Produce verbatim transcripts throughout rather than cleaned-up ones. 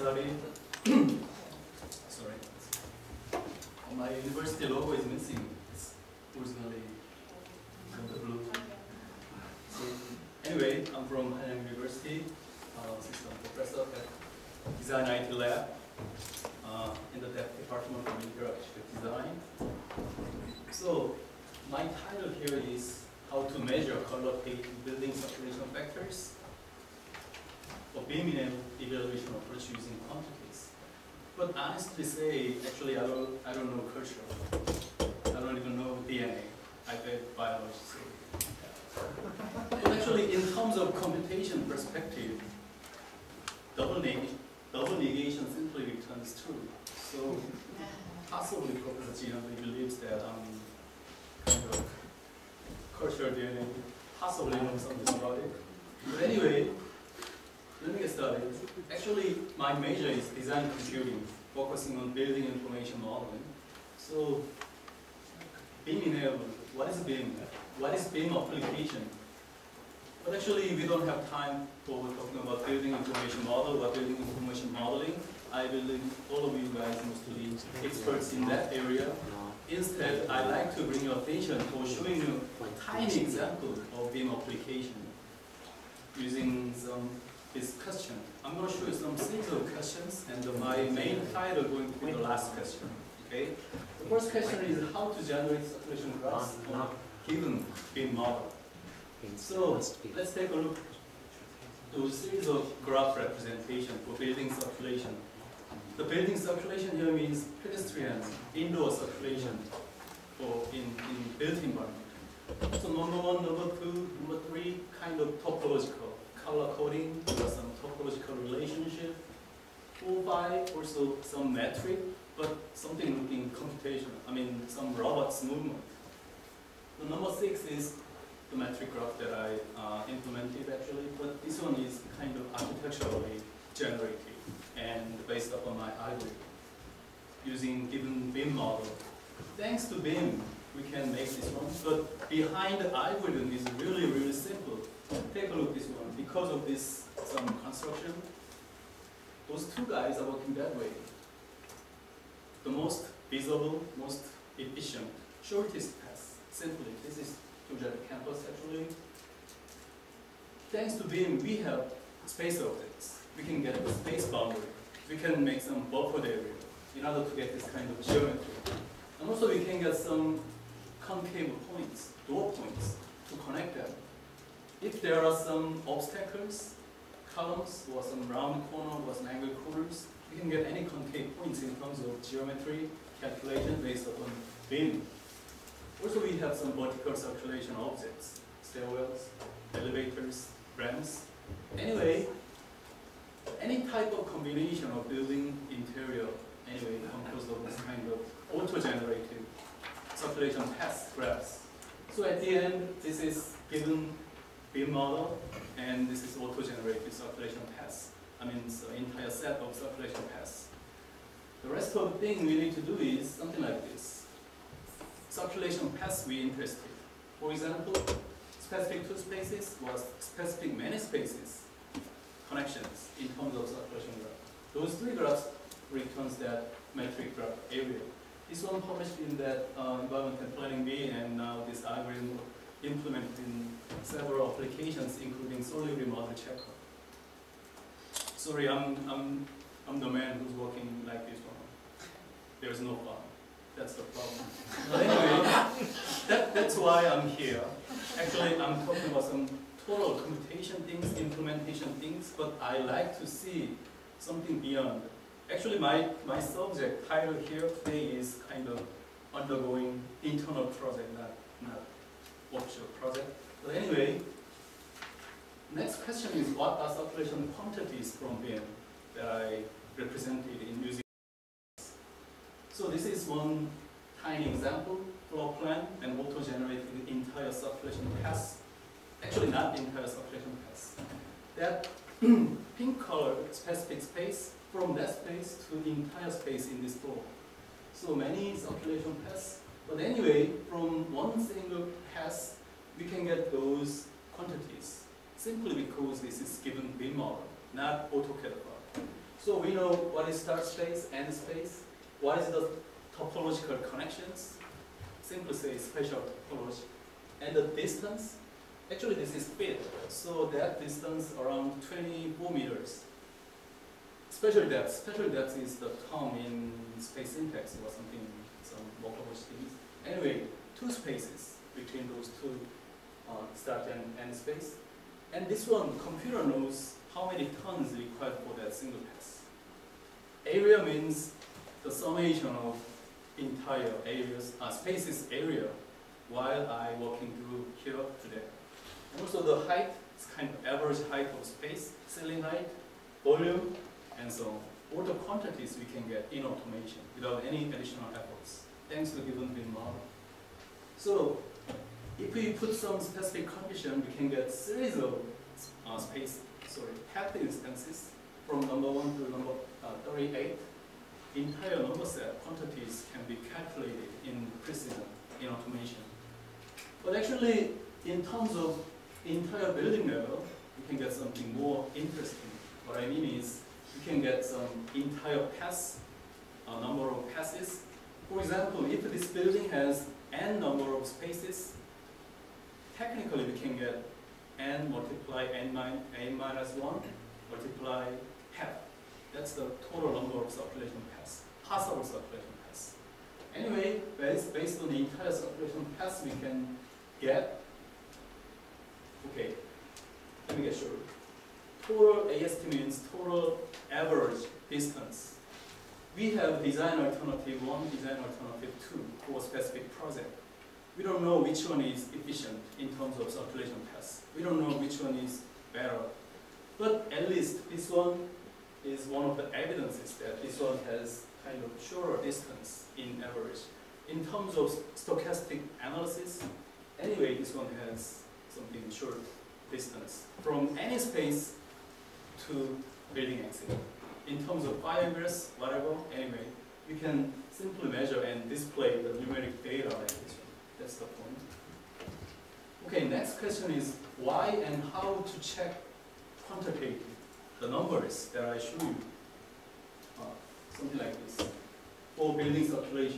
studied, sorry, my university logo is missing. It's originally the blue. So anyway, I'm from Hanyang University, uh, assistant professor at Design I T Lab uh, in the Department of Interactive Design. So my title here is How to Measure Color Paint Building Circulation Factors for beam evaluation approach using quantities. But honestly say, actually I don't, I don't know culture. I don't even know D N A. I read biology. So. But actually, in terms of computation perspective, double, neg double negation simply returns true. So possibly Professor Jian believes that I'm kind of cultural D N A, possibly know something about it. But anyway, let me get started. Actually, my major is design computing, focusing on building information modeling. So, beam enable, what is beam? What is beam application? But actually, we don't have time for talking about building information model or building information modeling. I believe all of you guys mostly experts in that area. Instead, I like to bring your attention for showing you a tiny example of beam application using some this question. I'm going to show you some series of questions, and my main title going to be the last question. Okay. The first question is how to generate circulation graphs on a given beam model. So let's take a look to a series of graph representation for building circulation. The building circulation here means pedestrian indoor circulation for in, in built environment. So number one, number two, number three, kind of topological. Color coding, some topological relationship. Four, five, also some metric, but something looking computational. I mean, some robots movement. The number six is the metric graph that I uh, implemented actually, but this one is kind of architecturally generated and based upon my algorithm using given beam model. Thanks to beam, we can make this one, but behind the algorithm is really, really simple. Take a look at this one. Because of this some construction, those two guys are working that way. The most visible, most efficient, shortest path. Simply, this is Georgia campus actually. Thanks to beam, we have space objects. We can get a space boundary. We can make some buffered area in order to get this kind of geometry. And also we can get some concave points, door points, to connect them. If there are some obstacles, columns, or some round corner, or some angled corners, we can get any concave points in terms of geometry calculation based upon beam. Also, we have some vertical circulation objects, stairwells, elevators, ramps. Anyway, any type of combination of building interior, anyway, composed of this kind of auto-generated circulation path graphs. So at the end, this is given beam model, and this is auto-generated circulation paths. I mean, so entire set of circulation paths. The rest of the thing we need to do is something like this. Circulation paths we interested. For example, specific two spaces was specific many spaces connections in terms of circulation graph. Those three graphs returns that metric graph area. This one published in that uh, environmental planning B, and now this algorithm implemented in several applications, including solidity model checker. Sorry, I'm, I'm, I'm the man who's working like this one. There's no fun. That's the problem. But anyway, that, that's why I'm here. Actually, I'm talking about some total computation things, implementation things, but I like to see something beyond. Actually, my, my subject title here today is kind of undergoing internal project, not, not offshore project. But anyway, next question is what are circulation quantities from beam that I represented in using. So this is one tiny example, floor plan and auto-generated entire circulation path. Actually not entire circulation path. That pink color specific space, from that space to the entire space in this floor. So many circulation paths. But anyway, from one single path, we can get those quantities simply because this is given beam model, not AutoCAD file. So we know what is start space, end space. What is the topological connections? Simply say spatial topology. And the distance, actually this is feet. So that distance around twenty-four meters. Spatial depth, spatial depth is the term in space syntax or something, some morphology things. Anyway, two spaces between those two uh, start and end space. And this one, computer knows how many tons required for that single pass. Area means the summation of entire areas, uh, spaces area, while I walking through here to there. And also the height is kind of average height of space, ceiling height, volume, and so on. All the quantities we can get in automation without any additional efforts, thanks to given bin model. So if we put some specific condition, we can get series of uh, space, sorry, path instances from number one to number uh, thirty-eight. Entire number set quantities can be calculated in precision in automation. But actually, in terms of entire building level, we can get something more interesting. What I mean is, we can get some entire pass, a number of passes. For example, if this building has n number of spaces, technically we can get n multiply n, min n minus one multiply path. That's the total number of circulation paths, possible circulation paths. Anyway, based, based on the entire circulation paths we can get, okay, let me get sure. Total A S T means total average distance. We have design alternative one, design alternative two for a specific project. We don't know which one is efficient in terms of circulation paths. We don't know which one is better. But at least this one is one of the evidences that this one has kind of shorter distance in average. In terms of stochastic analysis, anyway, this one has something short distance from any space to building exit. In terms of fibers, whatever, anyway, you can simply measure and display the numeric data like this one. That's the point. Okay, next question is why and how to check quantitative, the numbers that I show you. Uh, something like this. For building circulation.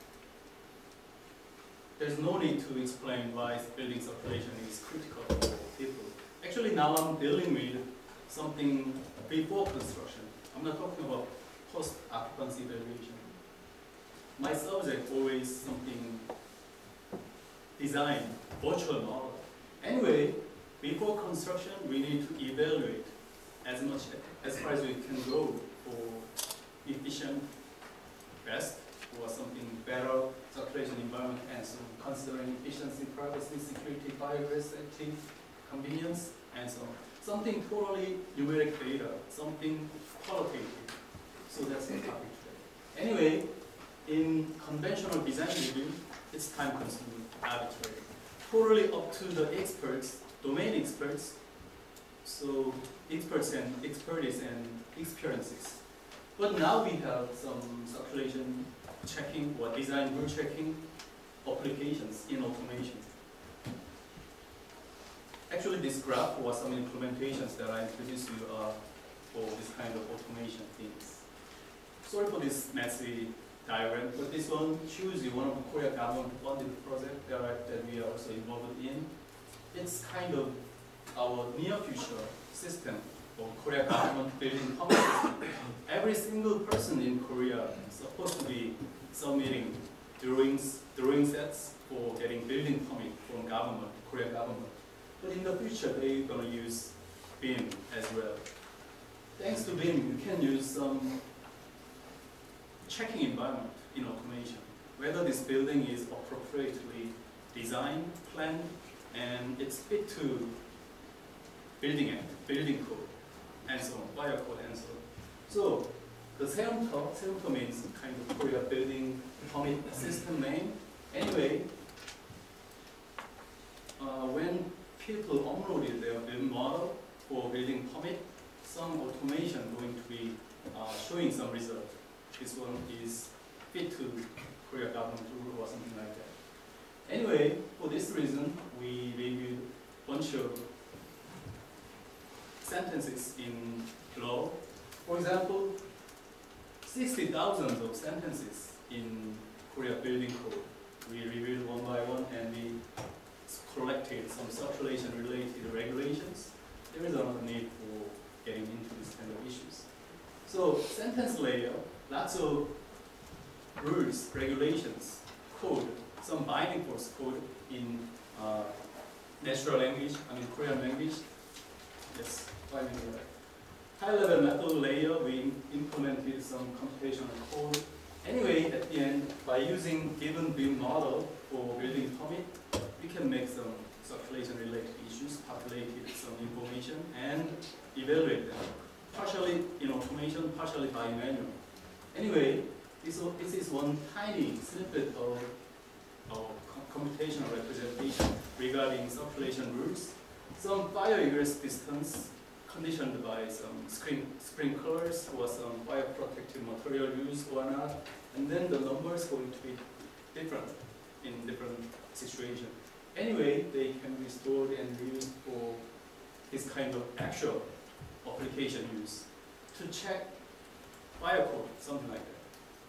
There's no need to explain why building circulation is critical for people. Actually, now I'm dealing with something before construction. I'm not talking about post-occupancy evaluation. My subject always something design, virtual model. Anyway, before construction, we need to evaluate as much as far as we can go for efficient, best, or something better circulation environment, and so considering efficiency, privacy, security, biodiversity, convenience, and so on. Something totally numeric data, something qualitative. So that's the topic today. Anyway, in conventional design review, it's time consuming, arbitrary. Totally up to the experts, domain experts. So experts and expertise and experiences. But now we have some circulation checking or design rule checking applications in automation. Actually, this graph was some implementations that I introduced you uh, for this kind of automation things. Sorry for this messy diagram, but this one shows you one of the Korea government funded projects that, that we are also involved in. It's kind of our near future system for Korea government building permit system. Every single person in Korea is supposed to be submitting drawings, drawing sets for getting building permit from government, Korea government. But in the future, they're going to use B I M as well. Thanks to B I M, you can use some checking environment in automation, whether this building is appropriately designed, planned, and it's fit to building act, building code, and so on, bio code, and so on. So the Seumto, Seumto means kind of Korea building permit system name. Anyway, uh, when people uploaded their build model for building permit, some automation going to be uh, showing some result. This one is fit to Korea government rule or something like that. Anyway, for this reason, we reviewed a bunch of sentences in law For example, sixty thousand of sentences in Korea building code. We reviewed one by one and we collected some circulation related regulations. There is another need for getting into this kind of issues. So sentence layer, lots of rules, regulations, code, some binding force code in uh, natural language, I mean Korean language. Yes, five minutes. High-level method layer, we implemented some computational code. Anyway, at the end, by using given BIM model for building permit, we can make some circulation-related issues, populate some information, and evaluate them, partially in automation, partially by manual. Anyway, this, this is one tiny snippet of, of computational representation regarding circulation rules. Some fire egress distance conditioned by some screen, sprinklers or some fire protective material use or not, and then the numbers going to be different in different situations. Anyway, they can be stored and used for this kind of actual application use to check fire code, something like that.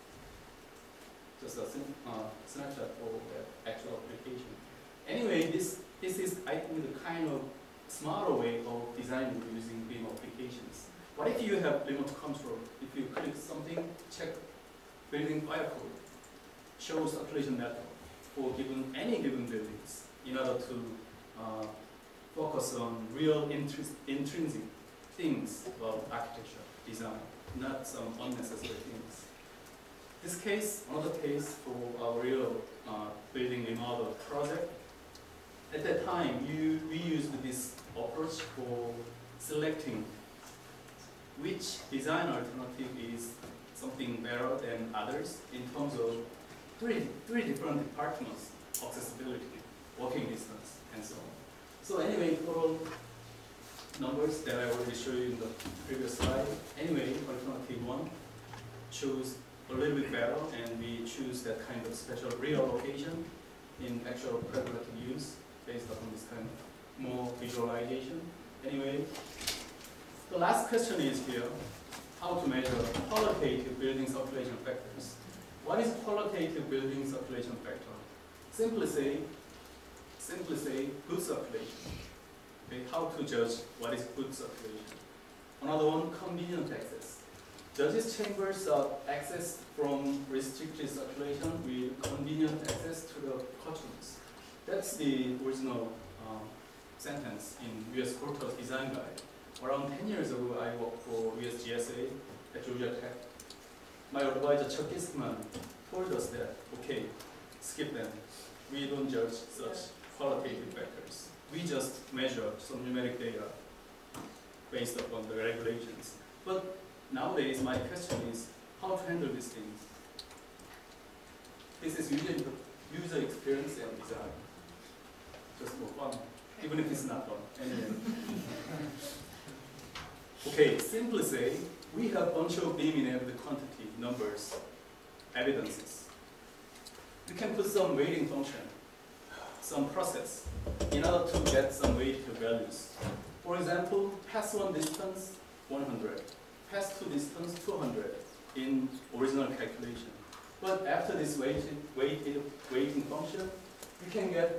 Just a uh, snapshot for the actual application. Anyway, this this is I think the kind of smarter way of designing using BIM applications. What if you have remote control? If you click something, check building fire code, show circulation method for given any given buildings in order to uh, focus on real intrinsic things about architecture, design, not some unnecessary things. This case, another case for our real uh, building remodel project. At that time, you, we used this approach for selecting which design alternative is something better than others in terms of three, three different departments: accessibility, walking distance, and so on. So anyway, total numbers that I already showed you in the previous slide. Anyway, alternative one chose a little bit better, and we choose that kind of special reallocation in actual pragmatic use based upon this kind of more visualization. Anyway, the last question is here, how to measure qualitative building circulation factors. What is qualitative building circulation factor? Simply say, simply say good circulation. Okay, how to judge what is good circulation. Another one, convenient access. Judges' chambers are accessed from restricted circulation with convenient access to the courtrooms. That's the original uh, sentence in U S Courthouse Design Guide. Around ten years ago, I worked for U S G S A at Georgia Tech. My advisor, Chuck Eastman, told us that, okay, skip them. We don't judge such qualitative factors. We just measure some numeric data based upon the regulations. But nowadays, my question is how to handle these things. This is usually user experience and design. Just for fun, even if it's not fun. Anyway. Okay, simply say, we have a bunch of BIM enabled quantity, numbers, evidences. We can put some weighting function, some process, in order to get some weighted values. For example, pass one distance, one hundred. Pass two distance, two hundred in original calculation. But after this weighted, weighted weighting function, we can get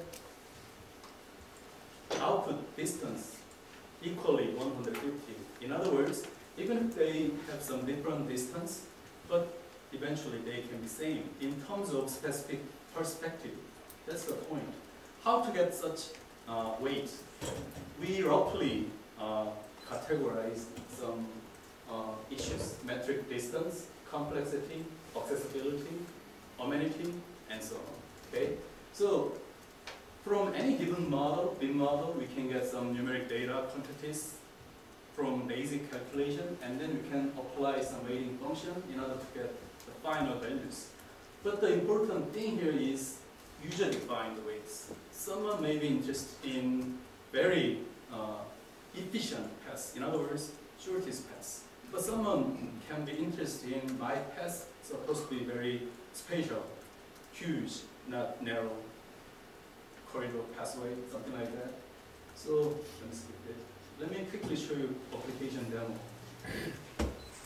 output distance equally one hundred fifty. In other words, even if they have some different distance, but eventually they can be same in terms of specific perspective. That's the point. How to get such uh, weight? We roughly uh, categorize some uh, issues: metric distance, complexity, accessibility, amenity, and so on. Okay, so from any given model, BIM model, we can get some numeric data quantities from basic calculation, and then we can apply some weighting function in order to get the final values. But the important thing here is user-defined weights. Someone may be interested in very uh, efficient paths, in other words, shortest paths. But someone can be interested in my path supposed to be very spatial, huge, not narrow corridor pathway, something like that. So let me skip it. Let me quickly show you application demo.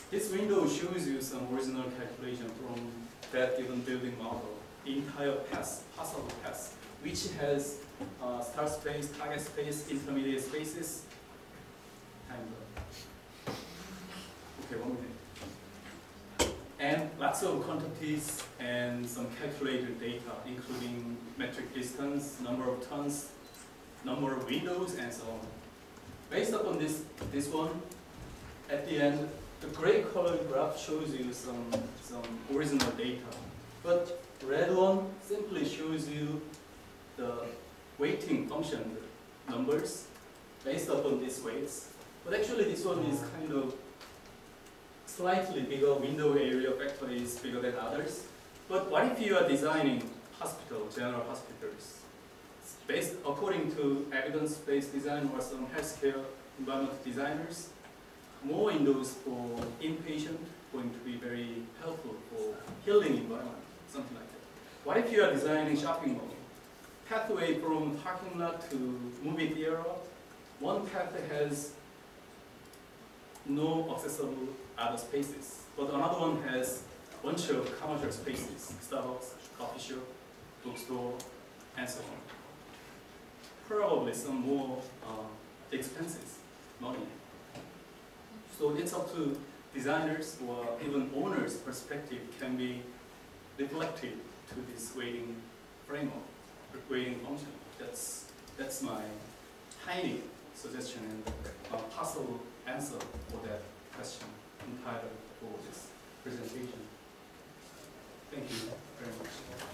this window shows you some original calculation from that given building model, the entire path, possible path, which has uh, start space, target space, intermediate spaces, and uh, okay, one minute. And lots of quantities and some calculated data, including metric distance, number of turns, number of windows, and so on. Based upon this, this one, at the end, the gray colored graph shows you some, some original data. But red one simply shows you the weighting function, the numbers, based upon these weights. But actually this one is kind of slightly bigger, window area factor is bigger than others. But what if you are designing hospital, general hospitals? Based according to evidence-based design or some healthcare environment designers, more windows for inpatient going to be very helpful for healing environment, something like that. What if you are designing shopping mall? Pathway from parking lot to movie theater, one path has no accessible other spaces, but another one has a bunch of commercial spaces, Starbucks, coffee shop, bookstore, and so on. Probably some more uh, expenses, money. So it's up to designers or even owners' perspective can be reflected to this weighting framework, weighting function. That's, that's my tiny suggestion and uh, possible answer for that question entitled for this presentation. Thank you very much.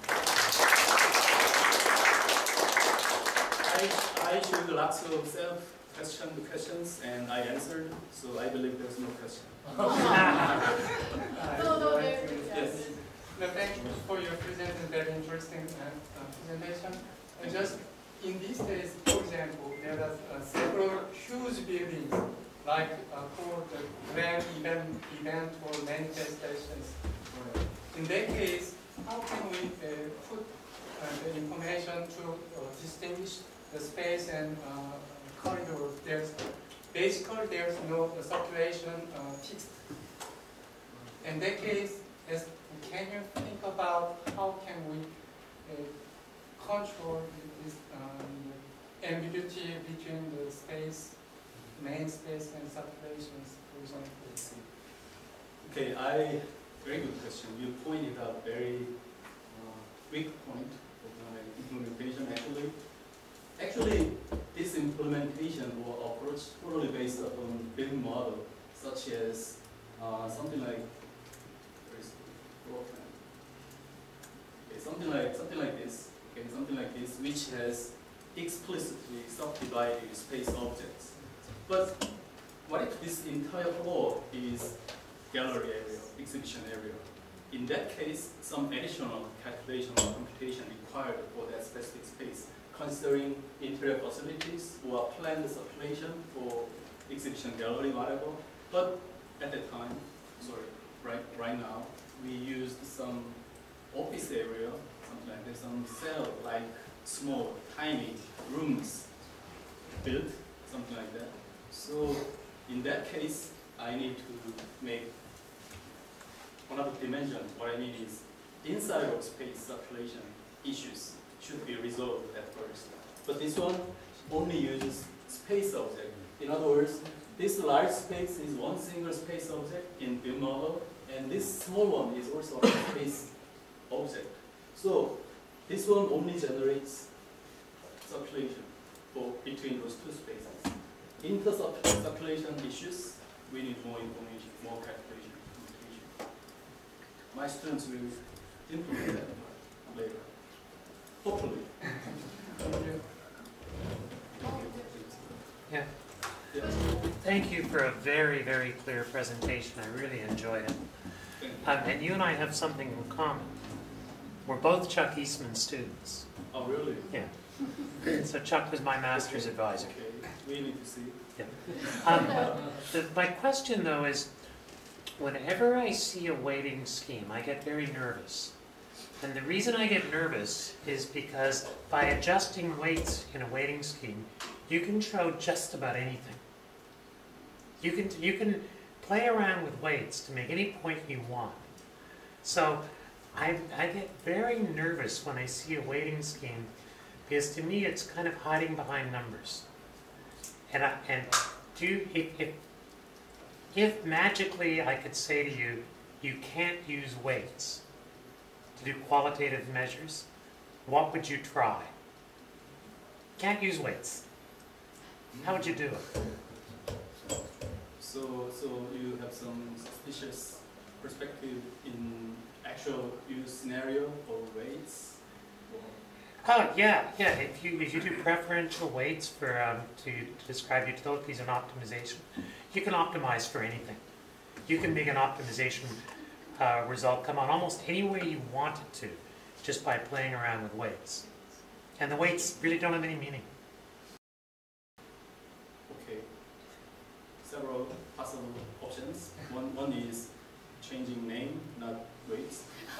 I, I showed lots of self question questions and I answered, so I believe there's no question. no, no, there is. Yes. No, thank you for your presentation, very interesting uh, presentation. And just in these days, for example, there are uh, several huge buildings like uh, for the grand event, event or manifestations. In that case, how can we uh, put uh, the information to uh, distinguish the space and uh, corridor? There's basically there's no uh, circulation uh, fixed. In that case, as, can you think about how can we uh, control this um, ambiguity between the space, main space, and circulations, for example? Okay, I very good question. You pointed out very uh, weak point of my implementation. Actually, actually, this implementation or approach totally based upon building model, such as uh, something like okay, something like something like this. Okay, something like this, which has explicitly subdivided space objects. But what if this entire floor is gallery area, exhibition area? In that case, some additional calculation or computation required for that specific space, considering interior facilities or planned circulation for exhibition gallery, whatever. But at that time, sorry, right, right now, we used some office area, something like this, some cell, like small, tiny rooms built, something like that. So in that case, I need to make another dimension. What I mean is inside of space circulation issues should be resolved at first. But this one only uses space object. In other words, this large space is one single space object in build model, and this small one is also a space object. So this one only generates circulation for between those two spaces. Inter-circulation issues, we need more information, more calculation. My students will implement that later. Hopefully. Yeah. Yeah. Thank you for a very, very clear presentation. I really enjoyed it. Um, and you and I have something in common. We're both Chuck Eastman students. Oh, really? Yeah. So Chuck was my master's Okay. advisor. Okay, we need to see. Yeah. Um, the, my question, though, is whenever I see a weighting scheme, I get very nervous. And the reason I get nervous is because by adjusting weights in a weighting scheme, you can show just about anything. You can, you can play around with weights to make any point you want. So I, I get very nervous when I see a weighting scheme because to me it's kind of hiding behind numbers. And, I, and do, if, if, if magically I could say to you, you can't use weights to do qualitative measures, what would you try? Can't use weights. How would you do it? So, so you have some suspicious perspective in actual use scenario or weights? Or Oh yeah, yeah. If you if you do preferential weights for um, to, to describe utilities and optimization, you can optimize for anything. You can make an optimization uh, result come out almost any way you want it to, just by playing around with weights. And the weights really don't have any meaning. Okay. Several possible options. One one is changing name, not weights.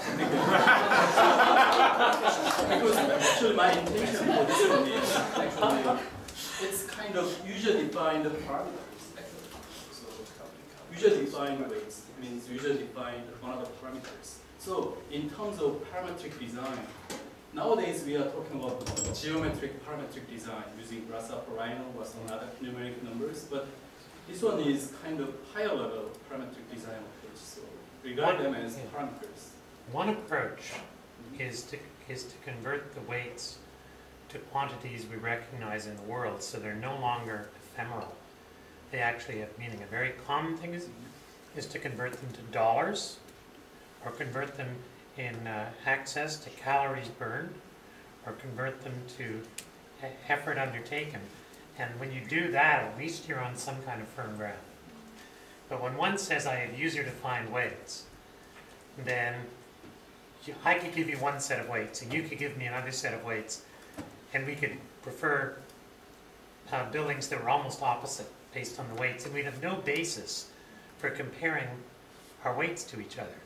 Because actually my intention for this one is actually it's kind of usually defined parameters actually. So usually defined weights means usually defined one of the parameters. So in terms of parametric design, nowadays we are talking about geometric parametric design using Grasshopper Rhino or some other numeric numbers, but this one is kind of higher level parametric design approach. So regard them as parameters. One approach is to is to convert the weights to quantities we recognize in the world, so they're no longer ephemeral. They actually have meaning. A very common thing is is to convert them to dollars, or convert them in uh, access to calories burned, or convert them to effort undertaken. And when you do that, at least you're on some kind of firm ground. But when one says I have user-defined weights, then you, I could give you one set of weights, and you could give me another set of weights, and we could prefer uh, buildings that were almost opposite based on the weights, and we'd have no basis for comparing our weights to each other.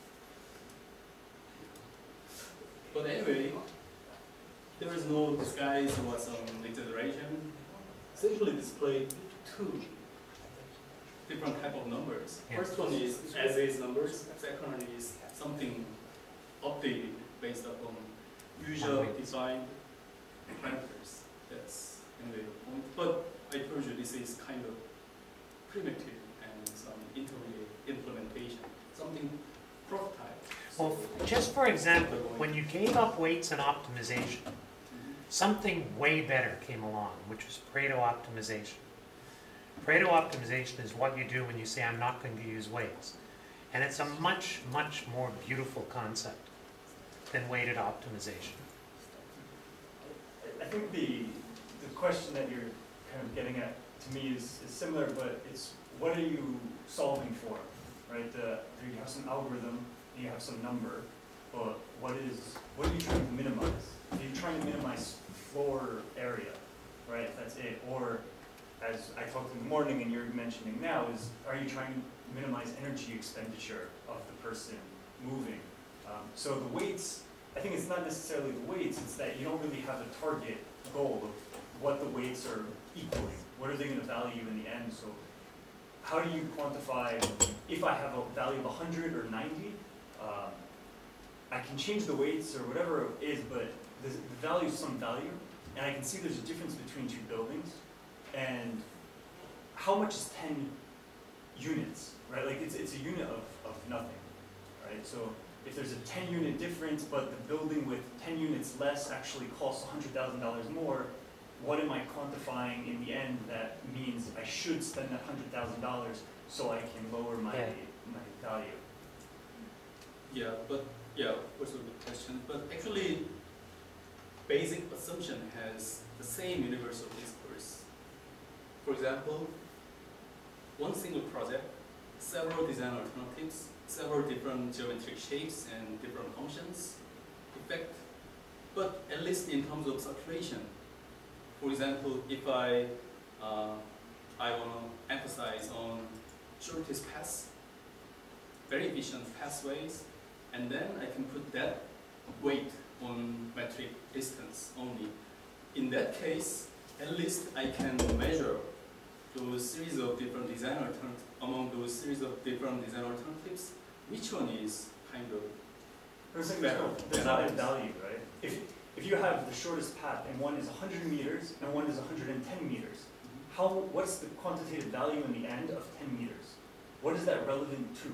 But anyway, there is no disguise or some exaggeration. Simply display two different type of numbers. Yeah. First one is as is numbers. Second one is something updated based upon usual defined parameters. That's anyway the point. But I told you this is kind of primitive and some intermediate implementation, something prototype. Well, just for example, when you gave up weights and optimization, something way better came along, which was Pareto optimization. Pareto optimization is what you do when you say, I'm not going to use weights. And it's a much, much more beautiful concept than weighted optimization. I think the, the question that you're kind of getting at, to me, is, is similar, but it's what are you solving for, right? The, you have some algorithm, and you have some number, but what is, what are you trying to minimize? Are you trying to minimize floor area, right? That's it. Or, as I talked in the morning and you're mentioning now, is are you trying to minimize energy expenditure of the person moving? Um, so the weights, I think it's not necessarily the weights, it's that you don't really have a target goal of what the weights are equaling. What are they going to value in the end? So how do you quantify, if I have a value of one hundred or ninety, um, I can change the weights or whatever it is, but the, the value is some value, and I can see there's a difference between two buildings, and how much is ten units, right? Like it's, it's a unit of, of nothing, right? So if there's a ten unit difference, but the building with ten units less actually costs one hundred thousand dollars more, what am I quantifying in the end that means I should spend that one hundred thousand dollars so I can lower my, Yeah. my value? Yeah, but yeah, also good question. But actually, basic assumption has the same universal discourse. For example, one single project, several design alternatives, several different geometric shapes and different functions, effect, but at least in terms of circulation. For example, if I uh, I want to emphasize on shortest paths, very efficient pathways, and then I can put that weight on metric distance only. In that case, at least I can measure those series of different design alternatives, among those series of different design alternatives, which one is kind of There's, like, better? no, there's than not a others? value, right? If, if you have the shortest path and one is one hundred meters and one is one hundred ten meters, how, what's the quantitative value in the end of ten meters? What is that relevant to?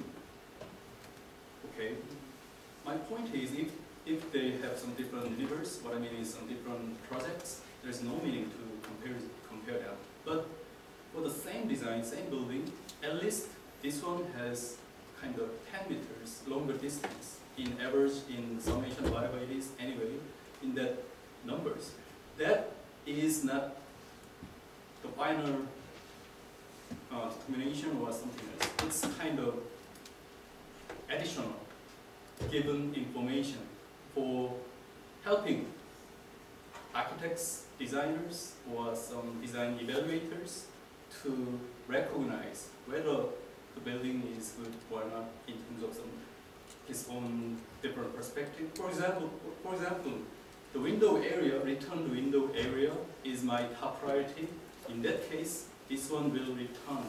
Okay. My point is, if if they have some different universe, what I mean is some different projects, there's no meaning to compare compare them. But for the same design, same building, at least this one has kind of ten meters longer distance in average, in summation, whatever it is, anyway, in that numbers. That is not the final uh, determination or something else. It's kind of additional given information for helping architects, designers, or some design evaluators to recognize whether the building is good or not in terms of some his own different perspective. For example, for example, the window area, return window area is my top priority. In that case, this one will return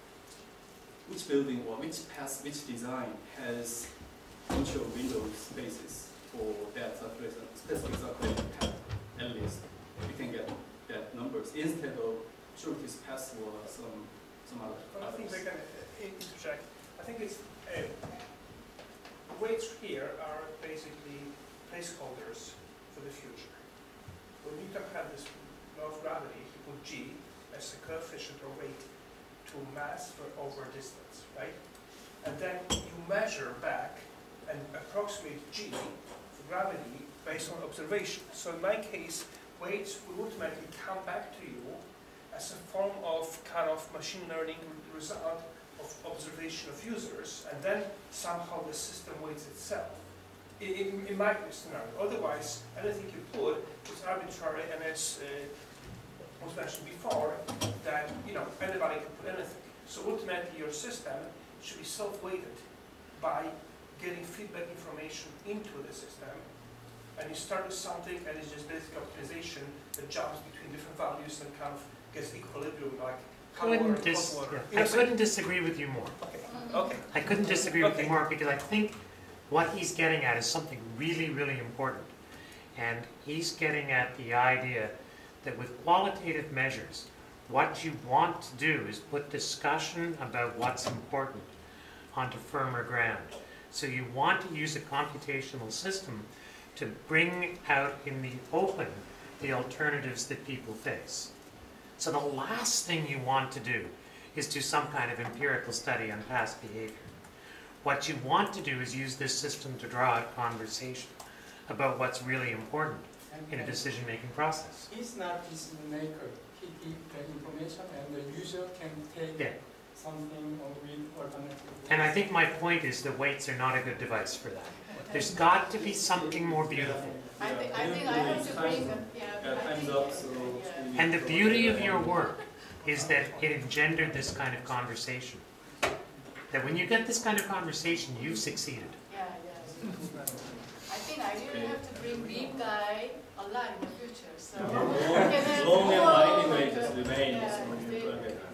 which building or which path, which design has bunch of window spaces for that specific circulating path. At least we can get that numbers instead of shortest path or some some other. Well, I think others. they can uh, interject. I think it's uh, weights here are basically placeholders for the future. When you can have this law of gravity, you put g as a coefficient or weight to mass for over distance, right? And then you measure back and approximate g for gravity based on observation. So in my case, weights will automatically come back to you as a form of kind of machine learning result of observation of users, and then somehow the system weights itself. In, in, in my scenario, otherwise anything you put is arbitrary, and as uh, was mentioned before, that you know anybody can put anything. So ultimately, your system should be self-weighted by getting feedback information into the system, and you start with something, and it's just basic optimization that jumps between different values and kind of gets equilibrium, like hot water Couldn't and dis- cold water. yeah. You know I what I'm saying? couldn't disagree with you more. Okay. Okay. I couldn't disagree with Okay. you more because I think what he's getting at is something really, really important. And he's getting at the idea that with qualitative measures, what you want to do is put discussion about what's important onto firmer ground. So you want to use a computational system to bring out in the open the alternatives that people face. So the last thing you want to do is do some kind of empirical study on past behavior. What you want to do is use this system to draw out conversation about what's really important in a decision-making process. He's not decision maker. He gives the information and the user can take Yeah. something or with alternative. And I think my point is that weights are not a good device for that. There's got to be something more beautiful. I think, I think I have to bring, yeah, Yeah, I time's think, up, so yeah. we need And the to- beauty of your work is that it engendered this kind of conversation. That when you get this kind of conversation, you've succeeded. Yeah, yeah. I think I really have to bring Beam Guy a lot in the future, so. Long, long and Oh, winding way my just God. remain. Yeah, so we- they- okay.